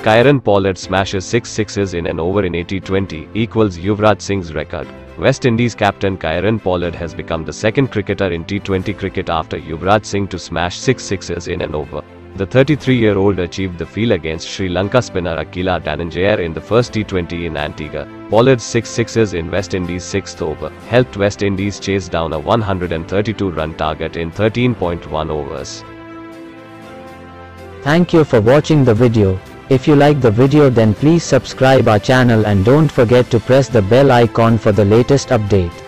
Kieron Pollard smashes 6 sixes in an over in T20 equals Yuvraj Singh's record. West Indies captain Kieron Pollard has become the second cricketer in T20 cricket after Yuvraj Singh to smash 6 sixes in an over. The 33-year-old achieved the feat against Sri Lanka spinner Akila Dhananjaya in the first T20 in Antigua. Pollard's 6 sixes in West Indies' 6th over helped West Indies chase down a 132-run target in 13.1 overs. Thank you for watching the video. If you like the video, then please subscribe our channel and don't forget to press the bell icon for the latest update.